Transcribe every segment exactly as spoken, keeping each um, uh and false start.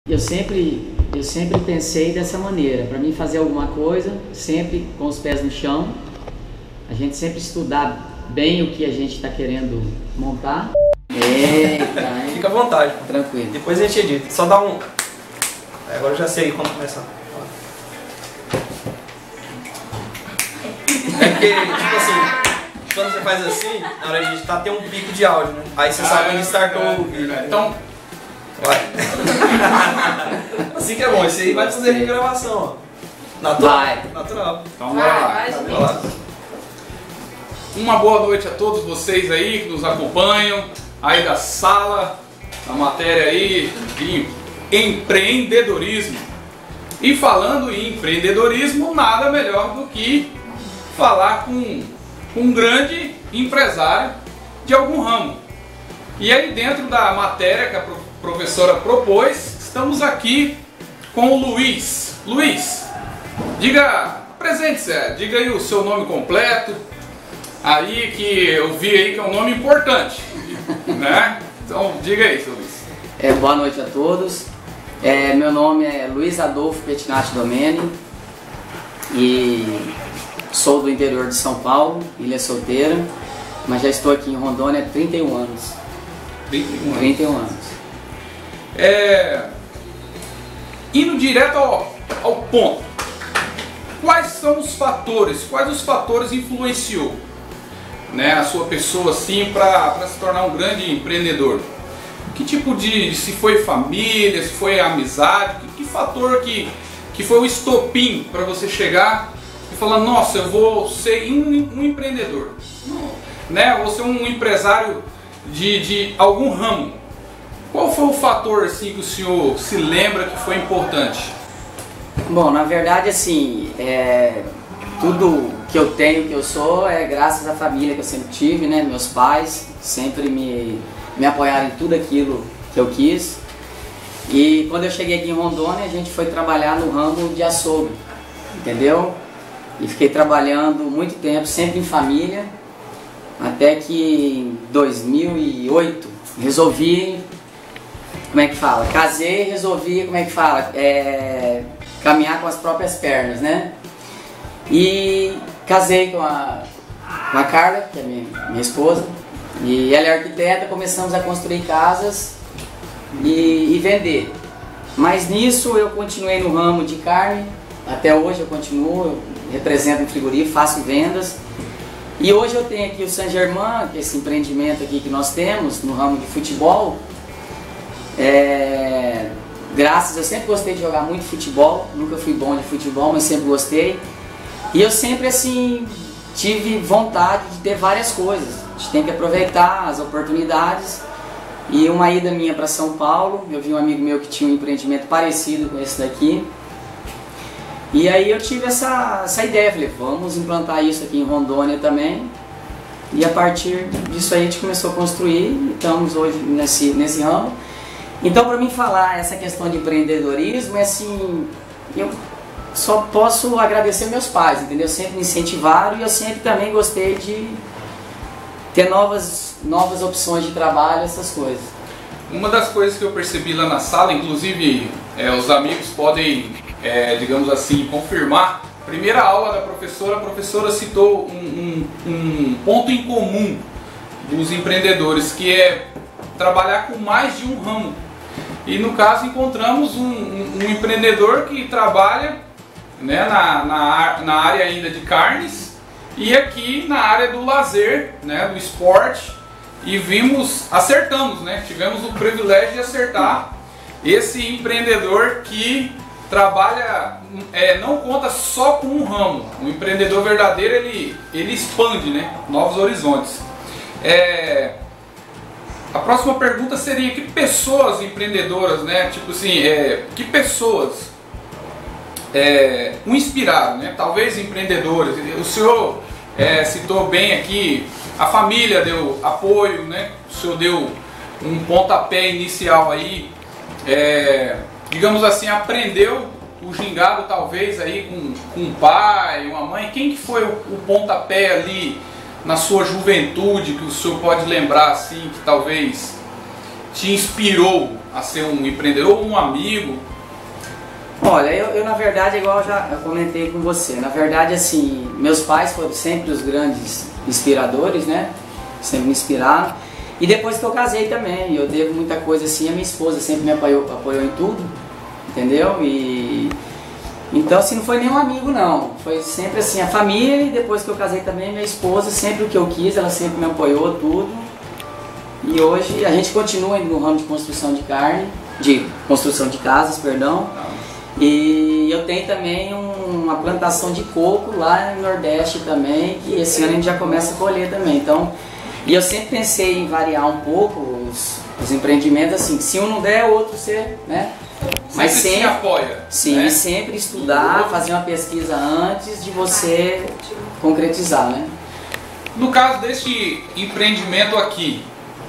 Eu sempre, eu sempre pensei dessa maneira, para mim fazer alguma coisa, sempre com os pés no chão, a gente sempre estudar bem o que a gente está querendo montar. Eita, hein? Fica à vontade. Tranquilo. Depois a gente edita. Só dá um... Agora eu já sei quando começar. É porque, tipo assim, quando você faz assim, na hora de editar tem um pico de áudio, né? Aí você ah, sabe onde startou o vídeo. Então, vai. Assim que é bom, esse aí vai fazer a gravação, ó. Natural. Vai. Natural. Então bora lá. Vai, lá. Uma boa noite a todos vocês aí que nos acompanham, aí da sala, a matéria aí de empreendedorismo. E falando em empreendedorismo, nada melhor do que falar com um grande empresário de algum ramo. E aí dentro da matéria que a professora propôs, estamos aqui com o Luiz. Luiz, diga, presente-se, diga aí o seu nome completo, aí que eu vi aí que é um nome importante, né? Então diga aí, seu Luiz. É, boa noite a todos. É, meu nome é Luiz Adolfo Pettinati Domene e sou do interior de São Paulo, Ilha Solteira, mas já estou aqui em Rondônia há trinta e um anos. trinta e um anos. trinta e um anos. É, indo direto ao, ao ponto, quais são os fatores, quais os fatores influenciou, né, a sua pessoa assim para se tornar um grande empreendedor? Que tipo de, se foi família, se foi amizade, que, que fator que, que foi o estopim para você chegar e falar, nossa, eu vou ser um, um empreendedor, né, eu vou ser um empresário de, de algum ramo? Qual foi o fator assim que o senhor se lembra que foi importante? Bom, na verdade assim, é, tudo que eu tenho, que eu sou, é graças à família que eu sempre tive, né? Meus pais sempre me, me apoiaram em tudo aquilo que eu quis. E quando eu cheguei aqui em Rondônia, a gente foi trabalhar no ramo de açougue, entendeu? E fiquei trabalhando muito tempo, sempre em família, até que em dois mil e oito resolvi, como é que fala? Casei e resolvi, como é que fala? É, caminhar com as próprias pernas, né? E casei com a, com a Carla, que é minha, minha esposa, e ela é arquiteta, começamos a construir casas e, e vender. Mas nisso eu continuei no ramo de carne, até hoje eu continuo, eu represento um frigorífico, faço vendas. E hoje eu tenho aqui o Saint Germain, que é esse empreendimento aqui que nós temos no ramo de futebol. É, graças, eu sempre gostei de jogar muito futebol, nunca fui bom de futebol, mas sempre gostei. E eu sempre assim tive vontade de ter várias coisas. A gente tem que aproveitar as oportunidades. E uma ida minha para São Paulo, eu vi um amigo meu que tinha um empreendimento parecido com esse daqui. E aí eu tive essa, essa ideia, falei, vamos implantar isso aqui em Rondônia também. E a partir disso aí a gente começou a construir e estamos hoje nesse, nesse ramo. Então, para mim falar essa questão de empreendedorismo, é assim, eu só posso agradecer meus pais, entendeu? Sempre me incentivaram e eu sempre também gostei de ter novas, novas opções de trabalho, essas coisas. Uma das coisas que eu percebi lá na sala, inclusive é, os amigos podem, é, digamos assim, confirmar. Primeira aula da professora, a professora citou um, um, um ponto em comum dos empreendedores, que é trabalhar com mais de um ramo. E no caso encontramos um, um, um empreendedor que trabalha, né, na, na, na área ainda de carnes e aqui na área do lazer, né, do esporte, e vimos, acertamos, né, tivemos o privilégio de acertar esse empreendedor que trabalha, é, não conta só com um ramo. O empreendedor verdadeiro, ele, ele expande, né, novos horizontes. É, a próxima pergunta seria, que pessoas empreendedoras, né, tipo assim, é, que pessoas é, o inspiraram, né, talvez empreendedores. O senhor é, citou bem aqui, a família deu apoio, né, o senhor deu um pontapé inicial aí, é, digamos assim, aprendeu o gingado talvez aí com, com um pai, uma mãe. Quem que foi o, o pontapé ali na sua juventude que o senhor pode lembrar assim, que talvez te inspirou a ser um empreendedor ou um amigo? Olha, eu, eu na verdade, igual eu já eu comentei com você, na verdade assim, meus pais foram sempre os grandes inspiradores, né? Sempre me inspiraram. E depois que eu casei também, eu devo muita coisa assim, a minha esposa sempre me apoiou, apoiou em tudo, entendeu? E então assim, não foi nenhum amigo não, foi sempre assim, a família, e depois que eu casei também, minha esposa, sempre o que eu quis, ela sempre me apoiou, tudo. E hoje a gente continua indo no ramo de construção de carne, de construção de casas, perdão. E eu tenho também um, uma plantação de coco lá no Nordeste também, que esse ano a gente já começa a colher também. Então, e eu sempre pensei em variar um pouco os, os empreendimentos, assim, se um não der, o outro você, né? Mas sempre se apoia. Sim, né? E sempre estudar, fazer uma pesquisa antes de você concretizar, né? No caso desse empreendimento aqui,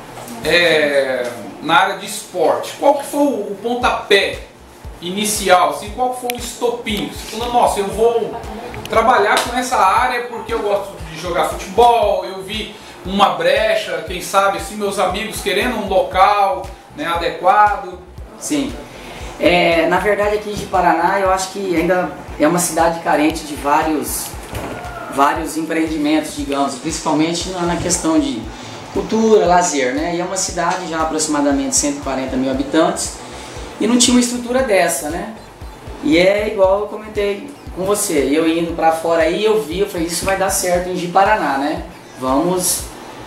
é, na área de esporte, qual que foi o pontapé inicial, assim, qual foi o estopim? Você falou, nossa, eu vou trabalhar com essa área porque eu gosto de jogar futebol, eu vi uma brecha, quem sabe, assim, meus amigos querendo um local, né, adequado. Sim. É, na verdade aqui de Paraná eu acho que ainda é uma cidade carente de vários, vários empreendimentos, digamos, principalmente na, na questão de cultura, lazer, né? E é uma cidade já aproximadamente cento e quarenta mil habitantes e não tinha uma estrutura dessa, né? E é igual eu comentei com você, eu indo pra fora aí, eu vi, eu falei, isso vai dar certo em Ji-Paraná, né? Vamos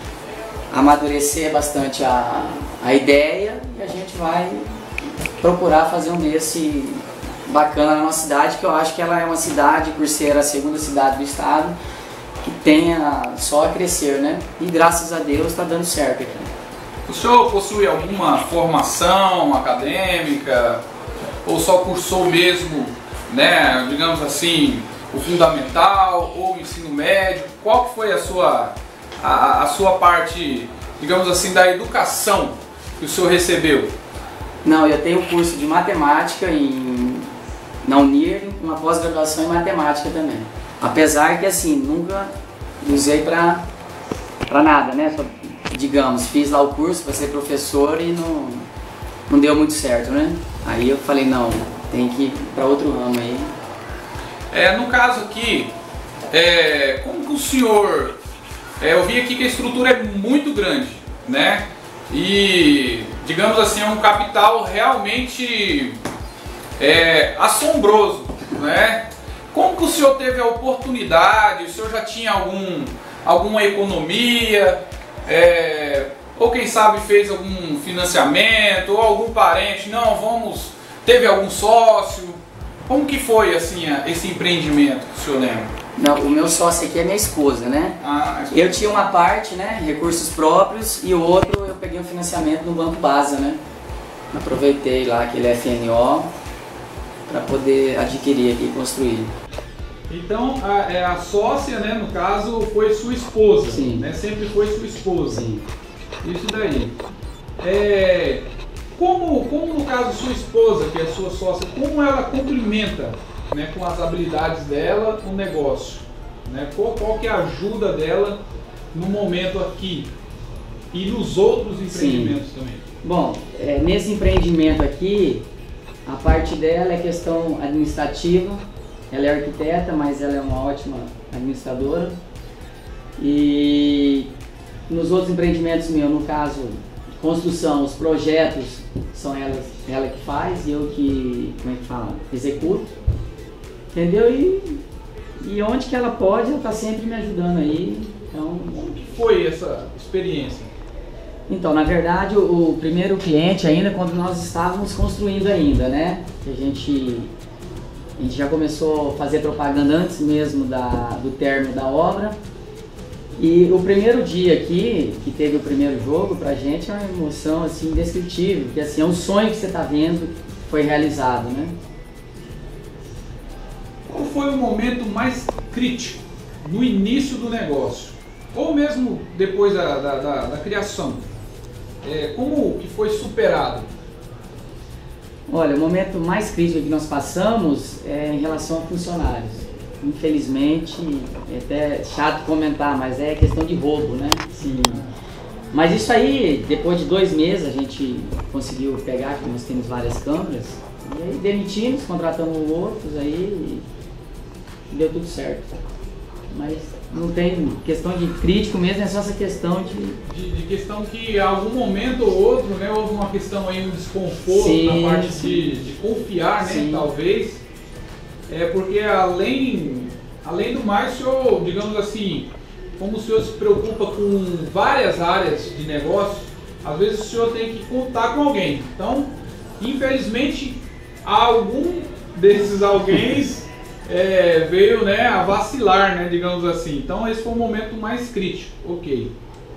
amadurecer bastante a, a ideia e a gente vai procurar fazer um desse bacana na nossa cidade, que eu acho que ela é uma cidade, por ser a segunda cidade do estado, que tenha só a crescer, né? E graças a Deus está dando certo aqui. O senhor possui alguma formação acadêmica ou só cursou mesmo, né, digamos assim, o fundamental ou o ensino médio? Qual que foi a sua, a, a sua parte, digamos assim, da educação que o senhor recebeu? Não, eu tenho curso de matemática em, na Unir, uma pós-graduação em matemática também. Apesar que assim, nunca usei pra, pra nada, né? Só, digamos, fiz lá o curso para ser professor e não, não deu muito certo, né? Aí eu falei, não, tem que ir para outro ramo aí. É, no caso aqui, é, como que o senhor... É, eu vi aqui que a estrutura é muito grande, né? E, digamos assim, é um capital realmente é, assombroso, né? Como que o senhor teve a oportunidade? O senhor já tinha algum, alguma economia? É, ou quem sabe fez algum financiamento? Ou algum parente? Não, vamos... Teve algum sócio? Como que foi assim esse empreendimento que o senhor lembra? Não, o meu sócio aqui é minha esposa, né? Ah, eu tinha uma parte, né, recursos próprios, e o outro eu peguei um financiamento no Banco Basa, né? Aproveitei lá aquele F N O para poder adquirir aqui e construir. Então a, é, a sócia, né, no caso, foi sua esposa. Sim. Né? Sempre foi sua esposa. Sim. Isso daí. É, como, como no caso sua esposa, que é sua sócia, como ela complementa, né, com as habilidades dela o negócio? Né? Qual, qual que é a ajuda dela no momento aqui e nos outros empreendimentos? Sim. Também? Bom, é, nesse empreendimento aqui, a parte dela é questão administrativa. Ela é arquiteta, mas ela é uma ótima administradora. E nos outros empreendimentos meus, no caso, construção, os projetos, são ela, ela que faz e eu que, como é que fala, executo. Entendeu? E, e onde que ela pode, ela está sempre me ajudando aí. Então, como que foi essa experiência? Então, na verdade, o, o primeiro cliente ainda, quando nós estávamos construindo ainda, né? Que a gente... A gente já começou a fazer propaganda antes mesmo da, do término da obra. E o primeiro dia aqui, que teve o primeiro jogo, pra gente é uma emoção assim, indescritível, porque assim, é um sonho que você está vendo que foi realizado, né? Qual foi o momento mais crítico no início do negócio? Ou mesmo depois da, da, da, da criação? É, como que foi superado? Olha, o momento mais crítico que nós passamos é em relação a funcionários. Infelizmente, é até chato comentar, mas é questão de roubo, né? Assim, Mas isso aí, depois de dois meses, a gente conseguiu pegar, que nós temos várias câmeras, e aí demitimos, contratamos outros, aí e deu tudo certo. Mas não tem questão de crítico mesmo, é só essa questão de... De, de questão que em algum momento ou outro, né, houve uma questão aí, um desconforto sim, na parte sim. de, de confiar, né, sim. talvez. É porque além, além do mais, o senhor, digamos assim, como o senhor se preocupa com várias áreas de negócio, às vezes o senhor tem que contar com alguém. Então, infelizmente, algum desses alguém é, veio, né, a vacilar, né, digamos assim. Então, esse foi o momento mais crítico. Ok.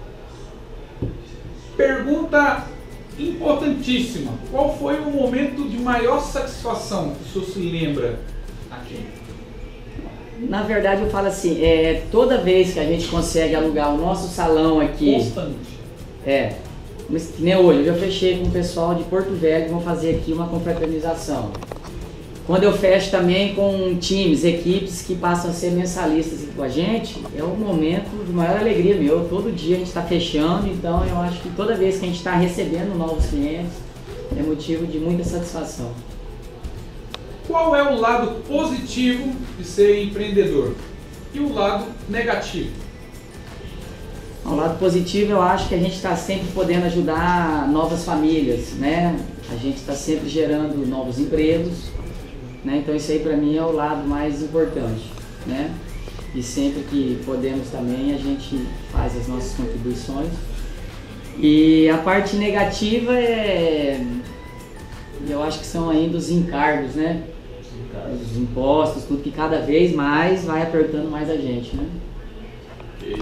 Pergunta importantíssima. Qual foi o momento de maior satisfação que o senhor se lembra aqui? Na verdade, eu falo assim, é, toda vez que a gente consegue alugar o nosso salão aqui... Constante. É, mas que nem hoje, eu já fechei com o pessoal de Porto Velho que vão fazer aqui uma confraternização. Quando eu fecho também com times, equipes que passam a ser mensalistas com a gente, é um momento de maior alegria meu. Todo dia a gente está fechando, então eu acho que toda vez que a gente está recebendo novos clientes, é motivo de muita satisfação. Qual é o lado positivo de ser empreendedor e o lado negativo? O lado positivo, eu acho que a gente está sempre podendo ajudar novas famílias, né? A gente está sempre gerando novos empregos, né? Então isso aí para mim é o lado mais importante, né? E sempre que podemos também a gente faz as nossas contribuições. E a parte negativa é, eu acho que são ainda os encargos, né? Os impostos, tudo que cada vez mais vai apertando mais a gente, né? Okay.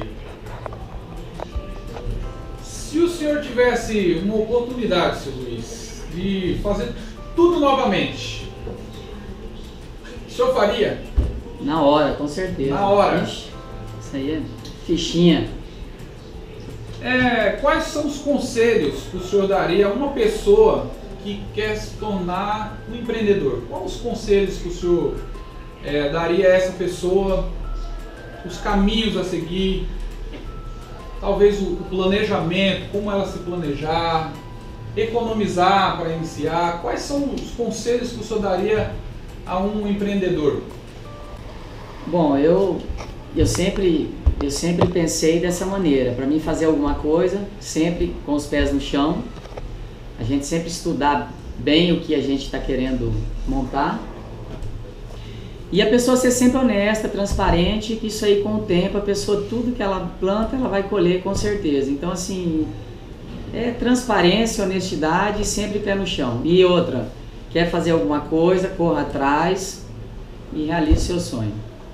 Se o senhor tivesse uma oportunidade, seu Luiz, de fazer tudo novamente, o senhor faria? Na hora, com certeza. Na hora. Ixi, isso aí é fichinha. É, quais são os conselhos que o senhor daria a uma pessoa que quer se tornar um empreendedor? Quais os conselhos que o senhor é, daria a essa pessoa? Os caminhos a seguir? Talvez o planejamento, como ela se planejar, economizar para iniciar. Quais são os conselhos que o senhor daria a um empreendedor? Bom, eu, eu, sempre, eu sempre pensei dessa maneira. Para mim fazer alguma coisa, sempre com os pés no chão. A gente sempre estudar bem o que a gente está querendo montar. E a pessoa ser sempre honesta, transparente, que isso aí com o tempo, a pessoa, tudo que ela planta, ela vai colher com certeza. Então assim, é transparência, honestidade e sempre pé no chão. E outra, quer fazer alguma coisa, corra atrás e realize seu sonho.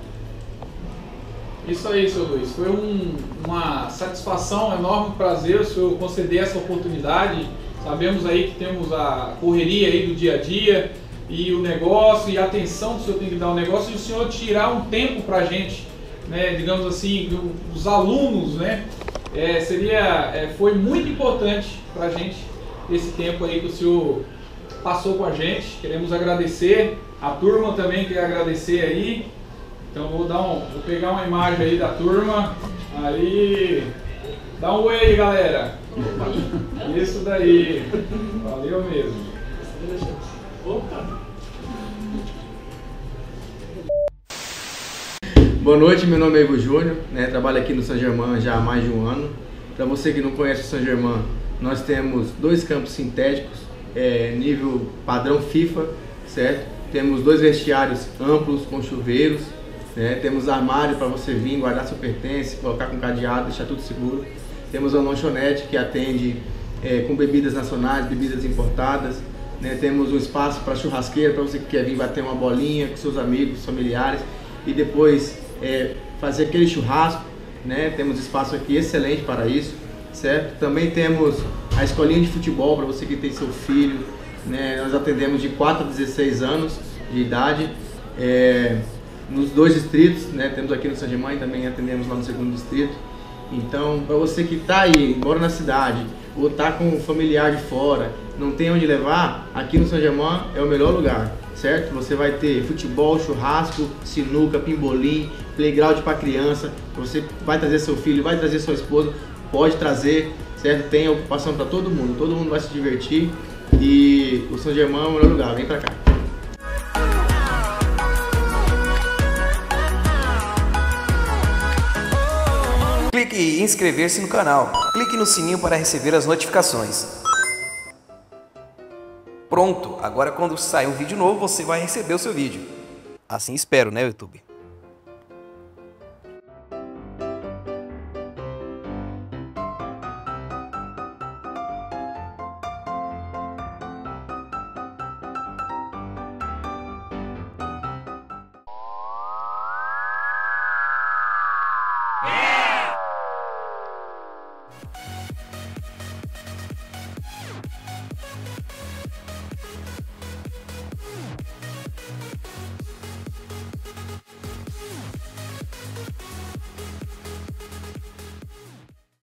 Isso aí, seu Luiz. Foi um, uma satisfação, um enorme prazer o senhor conceder essa oportunidade. Sabemos aí que temos a correria aí do dia a dia e o negócio e a atenção que o senhor tem que dar ao negócio e o senhor tirar um tempo para a gente, né, digamos assim, os alunos, né, é, seria, é, foi muito importante para a gente esse tempo aí que o senhor passou com a gente. Queremos agradecer, a turma também quer agradecer aí. Então vou, dar um, vou pegar uma imagem aí da turma, aí, dá um oi aí, galera. Isso daí, valeu mesmo. Boa noite, meu nome é Ivo Júnior, né, trabalho aqui no Saint Germain já há mais de um ano. Para você que não conhece o Saint Germain, nós temos dois campos sintéticos, é, nível padrão FIFA, certo? Temos dois vestiários amplos com chuveiros, né? Temos armário para você vir, guardar seu pertence, colocar com cadeado, deixar tudo seguro. Temos uma lanchonete que atende é, com bebidas nacionais, bebidas importadas. Né? Temos um espaço para churrasqueira, para você que quer vir bater uma bolinha com seus amigos, familiares e depois é, fazer aquele churrasco. Né? Temos espaço aqui excelente para isso, certo? Também temos a escolinha de futebol para você que tem seu filho. Né? Nós atendemos de quatro a dezesseis anos de idade, é, nos dois distritos, né? Temos aqui no Saint Germain, também atendemos lá no segundo distrito. Então, para você que está aí, mora na cidade, ou está com um familiar de fora, não tem onde levar, aqui no Saint Germain é o melhor lugar, certo? Você vai ter futebol, churrasco, sinuca, pimbolim, playground para criança. Você vai trazer seu filho, vai trazer sua esposa, pode trazer, certo? Tem ocupação para todo mundo, todo mundo vai se divertir e o São Germán é o melhor lugar, vem para cá. Clique em inscrever-se no canal. Clique no sininho para receber as notificações. Pronto, agora quando sair um vídeo novo, você vai receber o seu vídeo. Assim espero, né, YouTube?